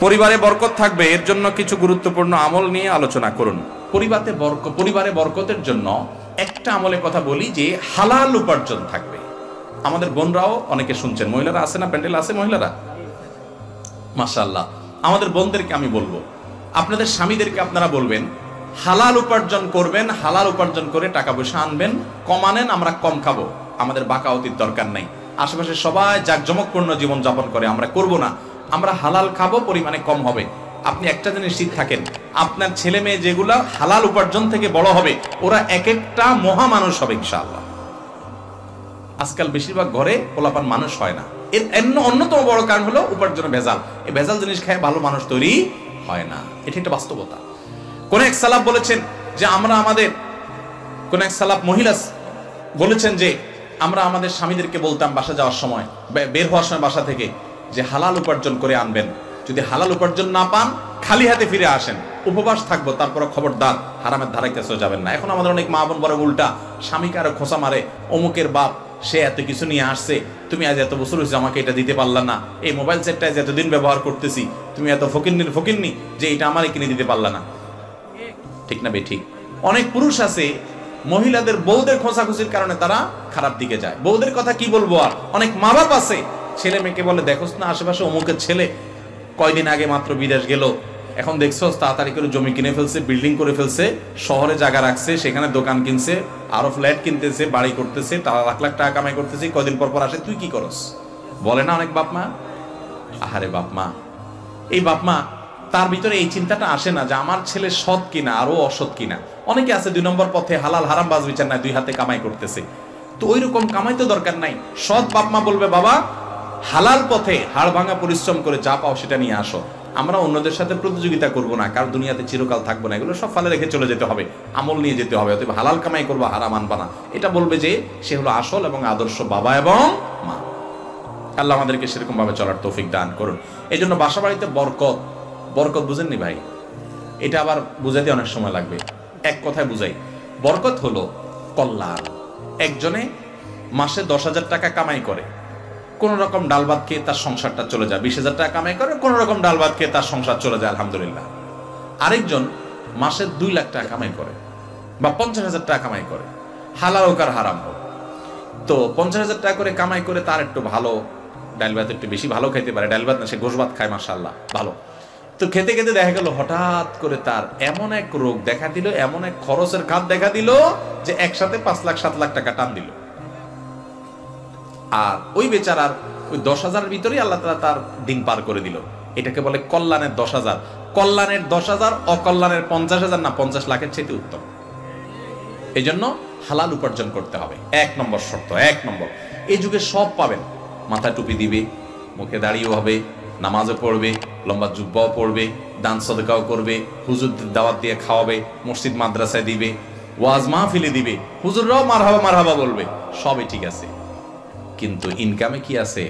পরিবারে বরকত থাকবে এর জন্য কিছু গুরুত্বপূর্ণ আমল নিয়ে আলোচনা করুন। পরিবারে বরকতের জন্য একটা আমলের কথা বলি যে হালাল উপার্জন থাকবে। আমাদের বোনরাও অনেকে শুনছেন, মহিলারা আছে না, প্যান্ডেল আছে মহিলারা, মাশাআল্লাহ। আমাদের বোনদেরকে আমি বলবো, আপনাদের স্বামীদেরকে আপনারা বলবেন হালাল উপার্জন করবেন, হালাল উপার্জন করে টাকা পয়সা আনবেন, কমানেন, আমরা কম খাবো, আমাদের বাকাওয়াতির দরকার নাই। আশেপাশে সবাই জাঁকজমকপূর্ণ জীবন যাপন করে, আমরা করব না, আমরা হালাল খাবো, পরিমাণে কম হবে। আপনি একটা জিনিস নিশ্চিত থাকেন, আপনার ছেলে মেয়ে যেগুলা হালাল উপার্জন থেকে বড় হবে, ওরা এক একটা মহামানুষ হবে ইনশাআল্লাহ। আজকাল বেশিরভাগ ঘরে পোলাপান মানুষ হয় না, এর অন্যতম বড় কারণ হলো উপার্জনে ভেজাল। এই ভেজাল জিনিস খায় ভালো মানুষ তৈরি হয় না, এটা একটা বাস্তবতা। কোন এক সালাফ বলেছেন যে কোন এক সালাফ মহিলা বলেছেন যে আমরা আমাদের স্বামীদেরকে বলতাম বাসা যাওয়ার সময়, বের হওয়ার সময় বাসা থেকে, যে হালাল উপার্জন করে আনবেন, যদি হালাল উপার্জন না পান খালি হাতে ফিরে আসেন, উপবাস থাকবো, তারপর খবরদার হারামের ধারে কাছেও যাবেন না। এখন আমাদের অনেক মা বোন বড় উল্টা, স্বামীকে আরো খোঁচা মারে, অমুকের বাপ সে এত কিছু নিয়ে আসছে, তুমি আজ এত বছর হয়েছে আমাকে এটা দিতে পারলা না, এই মোবাইল সেটটা আজ এতদিন ব্যবহার করতেছি, তুমি এত ফকিন্নি যে এটা আমারই কিনে দিতে পারলা না। ঠিক না বেঠিক? অনেক পুরুষ আছে মহিলাদের বউদের খোঁচাখুচির কারণে তারা খারাপ দিকে যায়। বউদের কথা কি বলবো আর, অনেক মা বাপ আছে ছেলে মেয়েকে বলে দেখোস না আশেপাশে অমুকের ছেলে কয়দিন আগে মাত্র বিদেশ গেল, এখন দেখছো তাড়াতাড়ি করে জমি কিনে ফেলছে, বিল্ডিং করে ফেলছে, শহরে জায়গা রাখছে, সেখানে দোকান কিনছে, আরো ফ্ল্যাট কিনতেছে, বাড়ি করতেছে, লাখ লাখ টাকা কামাই করতেছে, কয়দিন পর পর আসে তুই কি করস, বলে না অনেক বাপ মা। আহারে বাপ মা, এই বাপ মা তার ভিতরে এই চিন্তাটা আসে না যে আমার ছেলে সৎ কিনা আরো অসৎ কিনা। অনেকে আছে 2 নম্বর পথে, হালাল হারাম বাজ বিচার নাই, 2 হাতে কামাই করতেছে, তো ওই রকম কামাই তো দরকার নাই। সৎ বাপ মা বলবে বাবা হালাল পথে হাড় ভাঙা পরিশ্রম করে যা পাও সেটা নিয়ে আসো, আমরা অন্যদের সাথে প্রতিযোগিতা করব না, কারণ দুনিয়াতে চিরকাল থাকবো না, এগুলো সব ফালে রেখে চলে যেতে হবে, আমল নিয়ে যেতে হবে, অতএব হালাল কামাই করবো, হারাম আনবা না, এটা বলবে যে সে হলো আসল এবং আদর্শ বাবা এবং মা। আল্লাহ আমাদেরকে সেরকম ভাবে চলার তৌফিক দান করুন। এই জন্য বাসা বাড়িতে বরকত বুঝেননি ভাই, এটা আবার বুঝাইতে অনেক সময় লাগবে, এক কথায় বুঝাই। বরকত হলো কল্যাণ। একজনে মাসে 10,000 টাকা কামাই করে, কোন রকম ডাল ভাত খেয়ে তার সংসারটা চলে যায়, 20,000 টাকা কামাই করে, কোন রকম ডাল ভাত খেয়ে তার সংসার চলে যায়, আলহামদুলিল্লাহ। আরেকজন মাসে 2 লাখ টাকা কামাই করে বা 50,000 টাকা কামাই করে, হালাল হোক আর হারাম হোক, তো 50,000 টাকা করে কামাই করে তার একটু ভালো ডাল ভাত একটু বেশি ভালো খাইতে পারে, ডাল ভাত না সে গোশ ভাত খায়, মাশাআল্লাহ ভালো। তো খেতে খেতে দেখা গেল হঠাৎ করে তার এমন এক রোগ দেখা দিল, এমন এক খরচের খাত দেখা দিল যে একসাথে 5 লাখ 7 লাখ টাকা টান দিল। আর ওই বেচারার ওই 10,000 ভিতরেই আল্লাহ তাআলা তার দিন পার করে দিল। এটাকে বলে কল্যাণের 10,000। কল্যাণের 10,000 অকল্যাণের 50,000 না 50 লাখের চাইতে উত্তম। এই জন্য হালাল উপার্জন করতে হবে, 1 নম্বর শর্ত। 1 নম্বর, এই যুগে সব পাবেন, মাথায় টুপি দিবে, মুখে দাড়িও হবে, নামাজও পড়বে, লম্বা জুব্বাও পড়বে, দান সদকাও করবে, হুজুরদের দাওয়াত দিয়ে খাওয়াবে, মসজিদ মাদ্রাসায় দিবে, ওয়াজ মাহফিলে দিবে, হুজুররাও মারহাবা মারহাবা বলবে, সবই ঠিক আছে, কিন্তু ইনকামে কি আছে?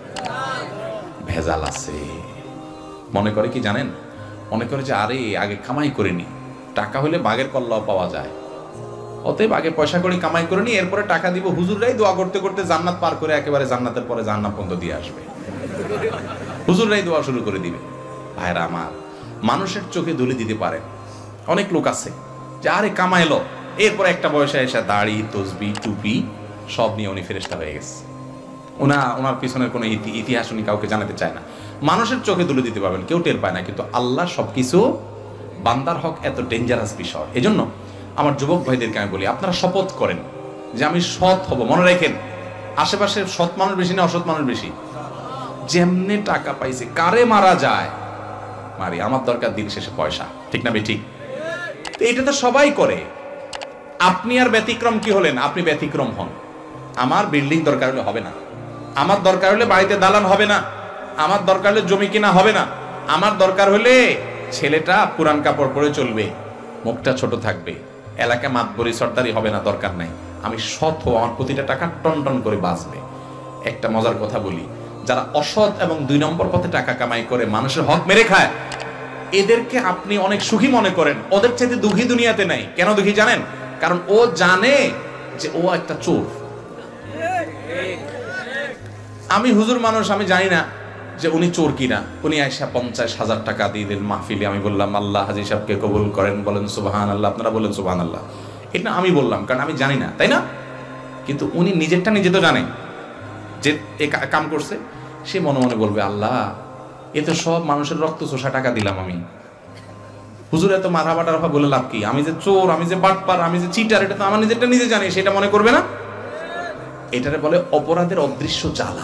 ভেজাল আছে। মনে করে কি জানেন, মনে করে যে আরে আগে কামাই করিনি, টাকা হলে বাঘের কল্লাও পাওয়া যায়, অতএব আগে পয়সা করে কামাই করে নি, এরপরে টাকা দিব, হুজুররাই দোয়া করতে করতে জান্নাত পার করে একেবারে জান্নাতের পরে জাহান্নাম পর্যন্ত দিয়ে আসবে, হুজুররাই দোয়া শুরু করে দিবে। ভাইরা আমার, মানুষের চোখে ধুলি দিতে পারে অনেক লোক আছে যে আরে কামাইলো, এরপরে একটা বয়সে এসে দাড়ি তসবি টুপি সব নিয়ে উনি ফেরেশতা হয়ে গেছে, ওনার পিছনের কোনো ইতিহাস উনি কাউকে জানাতে চায় না। মানুষের চোখে ধুলি দিতে পারবেন, কেউ টের পায় না, কিন্তু আল্লাহ সবকিছু, বান্দার হক এত ডেঞ্জারাস বিষয়। এজন্য আমার যুবক ভাইদেরকে আমি বলি, আপনারা শপথ করেন যে আমি সৎ হব। মনে রাখেন, আশেপাশে সৎ মানুষ বেশি না অসৎ মানুষ বেশি? যেমনে টাকা পাইছে কারে মারা যায় মারি, আমার দরকার দিন শেষে পয়সা, ঠিক না বেঠিক? তো এটা তো সবাই করে, আপনি আর ব্যতিক্রম কি হলেন? আপনি ব্যতিক্রম হন। আমার বিল্ডিং দরকার হলে হবে না, আমার দরকার হলে বাড়িতে দালান হবে না, আমার দরকার হলে জমি কিনা হবে না, আমার দরকার হলে ছেলেটা পুরান কাপড় পরে চলবে, মুখটা ছোট থাকবে, এলাকায় মাতবরি সর্দারি হবে না, দরকার নাই। আমি সৎ হব, আমার প্রতিটা টাকা টন টন করে বাঁচবে। একটা মজার কথা বলি, যারা অসৎ এবং 2 নম্বর পথে টাকা কামাই করে মানুষের হক মেরে খায়, এদেরকে আপনি অনেক সুখী মনে করেন, ওদের চাইতে দুঃখী দুনিয়াতে নাই। কেন দুঃখী জানেন? কারণ ও জানে যে ও একটা চোর। আমি হুজুর মানুষ, আমি জানি না যে উনি চোর কিনা। উনি আয়সা 50,000 টাকা দিয়ে দিলেন মাহফিলে। আমি বললাম আল্লাহ হাজী সাহেবকে কবুল করেন, বলেন সুবহানাল্লাহ। আপনারা বলেন সুবহানাল্লাহ। এটা আমি বললাম, কারণ আমি জানি না, তাই না? কিন্তু উনি নিজেরটা নিজে তো জানে যে এ কাম করছে। সে মনে মনে বলবে আল্লাহ, এ তো সব মানুষের রক্ত চোষা টাকা দিলাম আমি। হুজুর এত মাথা বাটার বলে লাভ কি? আমি যে চোর, আমি যে বাটপার, আমি যে চিটার, এটা তো আমার নিজেরটা নিজে জানি। সেটা মনে করবে না? এটারে বলে অপরাধের অদৃশ্য জ্বালা।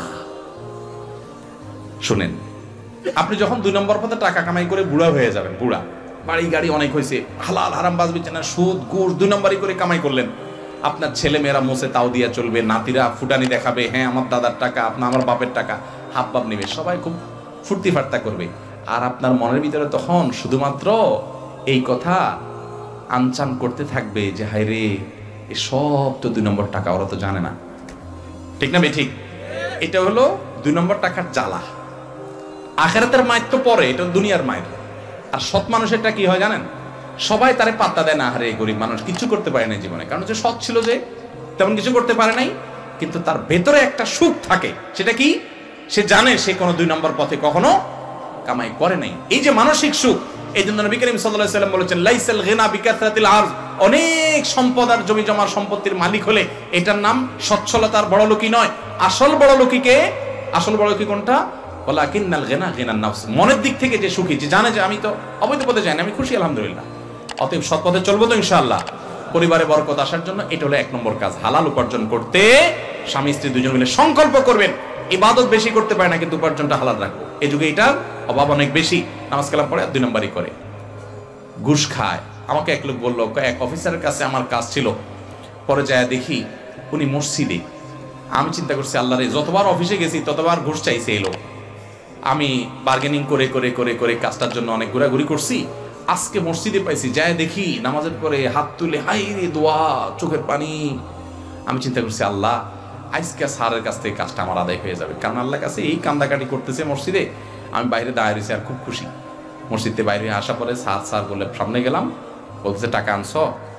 শুনেন, আপনি যখন 2 নম্বর পথে টাকা কামাই করে বুড়া হয়ে যাবেন, বুড়া, বাড়ি গাড়ি অনেক হয়েছে, হালাল হারাম বাজ বিছানা সুদ ঘুষ 2 নম্বরই করে কামাই করলেন। আপনার ছেলে মেয়েরা মোছে তাও দিয়া চলবে, নাতিরা ফুটানি দেখাবে, হ্যাঁ আমার দাদার টাকা, আপনার আমার বাপের টাকা, হাব ভাব নেবে, সবাই খুব ফুর্তি ফার্তা করবে। আর আপনার মনের ভিতরে তখন শুধুমাত্র এই কথা আনচান করতে থাকবে যে হায় রে, এ সব তো 2 নম্বর টাকা, ওরা তো জানে না। ঠিক না? ঠিক। এটা হলো 2 নম্বর টাকার জ্বালা। আখিরাতের মায়ের তো পরে, এটা দুনিয়ার মায়ের। আর সৎ মানুষেরটা কি হয় জানেন? সবাই তারে পাত্তা দেয় না, আরে গরিব মানুষ কিচ্ছু করতে পারে না জীবনে, কারণ হচ্ছে সৎ ছিল, যে তেমন কিছু করতে পারে নাই। কিন্তু তার ভেতরে একটা সুখ থাকে, সেটা কি? সে জানে সে কোনো 2 নম্বর পথে কখনো কামাই করে নাই। এই যে মানসিক সুখ, এই জন্য নবী করিম সাল্লাল্লাহু আলাইহি ওয়াসাল্লাম বলেছেন লাইসাল গিনা বিকাসরাতিল আরজ। অনেক সম্পদ আর জমি জমার সম্পত্তির মালিক হলে এটার নাম সচ্ছলতার বড়লোকি নয়। আসল বড়লোকিকে, আসল বড়লোকি কোনটা? ওয়ালাকিন্নাল গিনা গিনান নাফস। মনের দিক থেকে যে সুখী, যে জানে যে আমি তো অবৈধ পথে যাই না, আমি খুশি আলহামদুলিল্লাহ, অতএব সৎ পথে চলবো তো ইনশাআল্লাহ। পরিবারে বরকত আসার জন্য এটা হলো 1 নম্বর কাজ। হালাল উপার্জন করতে স্বামী স্ত্রী দুজন মিলে সংকল্প করবেন, ইবাদত বেশি করতে পারে না কিন্তু উপার্জনটা হালাল রাখবো। এই যুগে এটার অভাব অনেক বেশি। নামাজ কালাম পড়ে আর 2 নম্বরই করে, ঘুষ খায়। আমাকে এক লোক বললো, এক অফিসারের কাছে আমার কাজ ছিল, পরে যায় দেখি উনি মসজিদে। আমি চিন্তা করছি আল্লাহ রে, যতবার অফিসে গেছি ততবার ঘুষ চাইছে এই লোক। আমি বার্গেনিং করে করে করে করে কাজটার জন্য অনেক ঘোরাঘুরি করছি। আজকে মসজিদে পাইছি, যায় দেখি নামাজের পরে হাত তুলে হাই রে দোয়া, চোখের পানি। আমি চিন্তা করছি আল্লাহ, আজকে স্যারের কাছ থেকে কাজটা আমার আদায় হয়ে যাবে, কারণ আল্লাহর কাছে এই কান্দাকাটি করতেছে মসজিদে। আমি বাইরে দাঁড়িয়ে রয়েছি আর খুব খুশি। মসজিদে বাইরে আসা পরে স্যার বলে সামনে গেলাম, বলতেছে টাকা আনছো?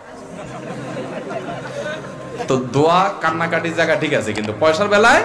তো দোয়া কান্নাকাটির জায়গা ঠিক আছে, কিন্তু পয়সার বেলায়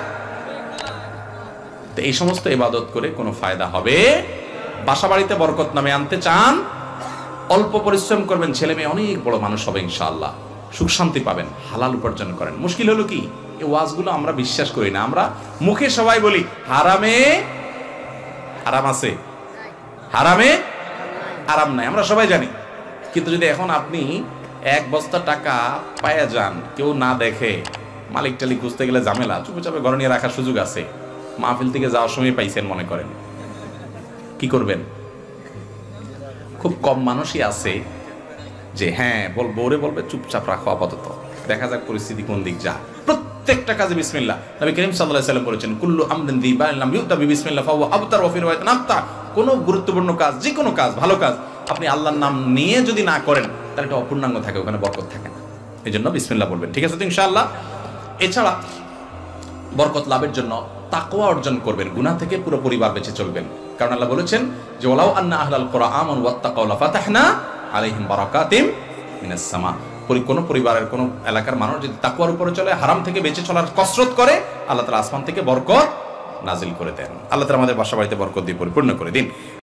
তো এই সমস্ত ইবাদত করে কোনো ফায়দা হবে? বাসা বাড়িতে বরকত নামে আনতে চান, অল্প পরিশ্রম করবেন, ছেলে মেয়ে অনেক বড় মানুষ হবে ইনশাআল্লাহ, সুখ শান্তি পাবেন, হালাল উপার্জন করেন। মুশকিল হলো কি, এই ওয়াজগুলো আমরা বিশ্বাস করি না। আমরা মুখে সবাই বলি হারামে আরাম আছে, হারামে আরাম নাই, আমরা সবাই জানি। কিন্তু যদি এখন আপনি 1 বস্তা টাকা পায়া যান, কেউ না দেখে, মালিক টালিক খুঁজতে গেলে ঝামেলা, চুপচাপে ঘরে নিয়ে রাখার সুযোগ আছে, মাহফিল থেকে যাওয়ার সময় পাইছেন মনে করেন, কি করবেন? খুব কম মানুষই আছে যে হ্যাঁ বউরে বলবে চুপচাপ রাখো আপাতত, দেখা যাক পরিস্থিতি কোন দিক যা। প্রত্যেকটা কাজে বিসমিল্লাহ। নবী করিম সাল্লাল্লাহু আলাইহি ওয়াসাল্লাম বলেছেন কুল্লু আমরিন যিবান লাম ইউতা বিসমিল্লাহ ফাহুয়া আবতার ওয়া ফি রিওয়ায়াতিন আবতা। কোন গুরুত্বপূর্ণ কাজ, যে কোনো কাজ, ভালো কাজ আপনি আল্লাহর নাম নিয়ে যদি না করেন, তাহলে এটা অপূর্ণাঙ্গ থাকে, ওখানে বরকত থাকে না। এই জন্য বিসমিল্লাহ বলবেন, ঠিক আছে তো ইনশাআল্লাহ। এছাড়া বরকত লাভের জন্য তাকওয়া অর্জন করবেন, গুনাহ থেকে পুরো পরিবার বেঁচে চলবেন। কারণ আল্লাহ বলেছেন যে ওয়ালাউ আন্না আহলাল কুরআ আমানু ওয়াত্তাকাউ লাফাতাহনা আলাইহিম বারাকাতিম মিনাস সামা। কোন পরিবারের কোন এলাকার মানুষ যদি তাকওয়ার উপরে চলে, হারাম থেকে বেঁচে চলার কসরত করে, আল্লাহ তাআলা আসমান থেকে বরকত নাজিল করে দেন। আল্লাহ তাআলা আমাদের বাসা বাড়িতে বরকত দিয়ে পরিপূর্ণ করে দিন।